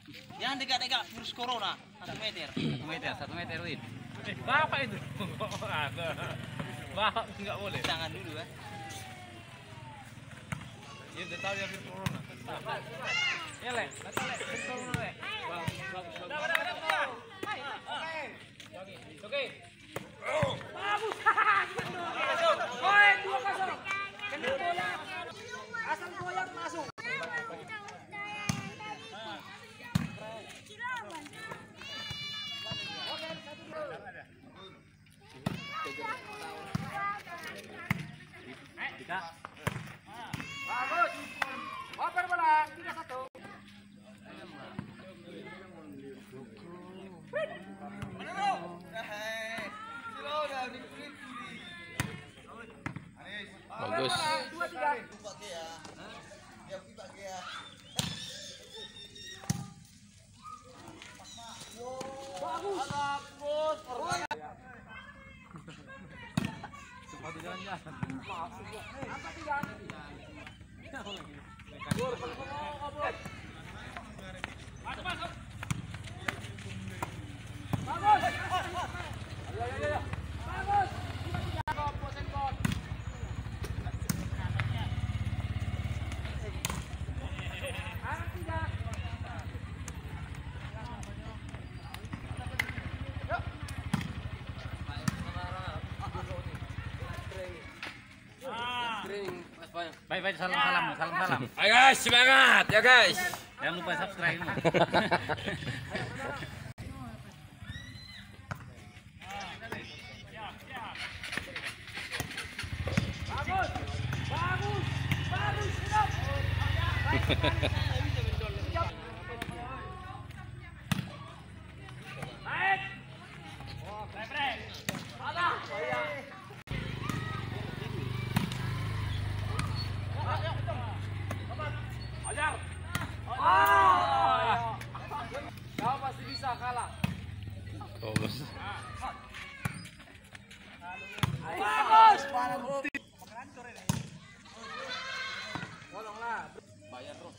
Yang dekat-dekat virus corona 1 meter. 1 meter Win. Bapak itu. Ada. Bapak enggak boleh. Jangan dulu ya. Ya udah tahu ya virus corona. Ya le, virus corona le. Bagus. Oke. Bagus. Oi, 2-0. Kena bola. Asal goyang masuk. Bagus. Oper bola 3-1. Bagus. 2-3. Sepatu jalan-jalan. Angkat 3. Masuk. Bagus. Ayo. Bagus. 3-3 posen gol. Angkat 3. Baik, salam. Ayo guys, semangat ya guys. Jangan lupa subscribe. Bagus. Hidup. Naik. Break. Alah. Ajar. Kau pasti bisa kalah. Bagus. Bagus. Tolonglah. Bayar terus.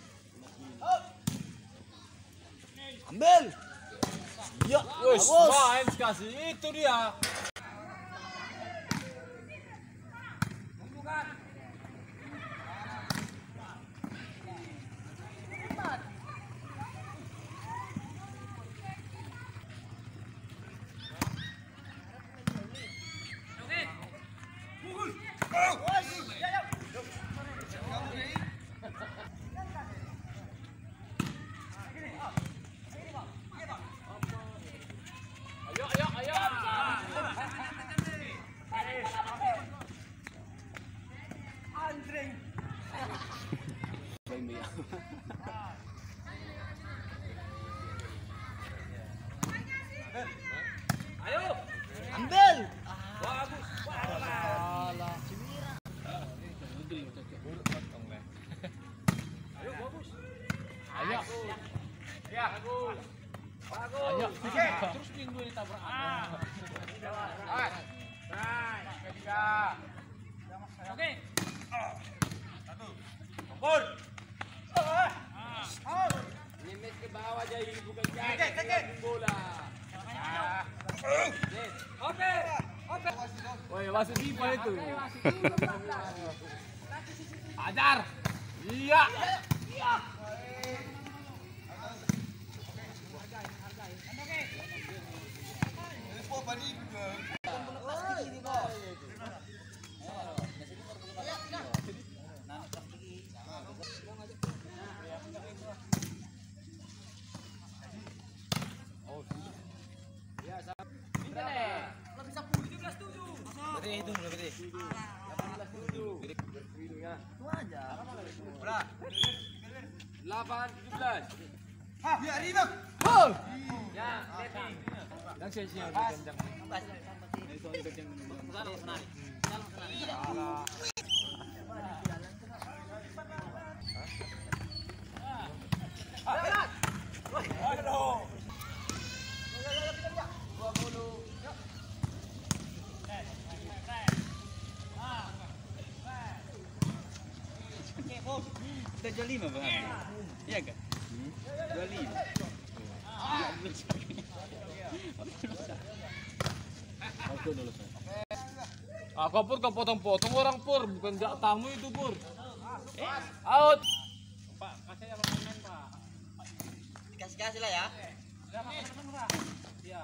Ambil. Ya, Wes, main kasih itu dia. Bukan. Ayo. Ambil. Bagus. Ayo bagus. Ayo. Ya. Bagus. Ayo. Terus minggu ini tabrak. Baik. Ketiga. Oke. 1. Kompor. Limit ke bawah jadi bukan jadi bola. Oke. Woi, masuk pipa itu. Ajar. Iya. Itu berarti. 18-7. Itu aja. 8-17. Ya, Ribak. Ya, setting. Dan siap-siap kencang. Kita jadi 5 bang. Iya kan? Ah, kau pur kau potong-potong orang pur, bukan jak tamu itu pur. Out. Pak, kasih yang main Pak. Dikasih-kasih lah ya. Iya.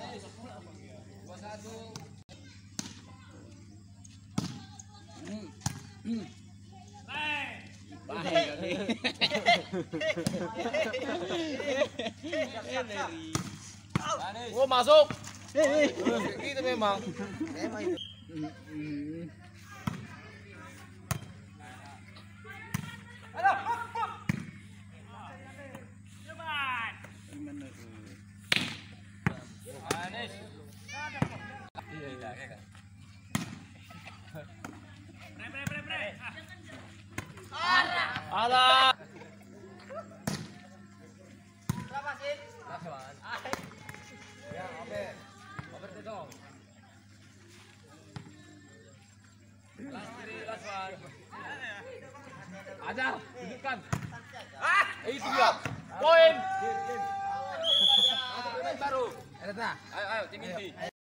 Oh masuk. Gitu memang. Memang itu. Alah. Ajar, tunjukkan. Itu dia. Poin. Baru. Ada tak? Ayo, tim inti.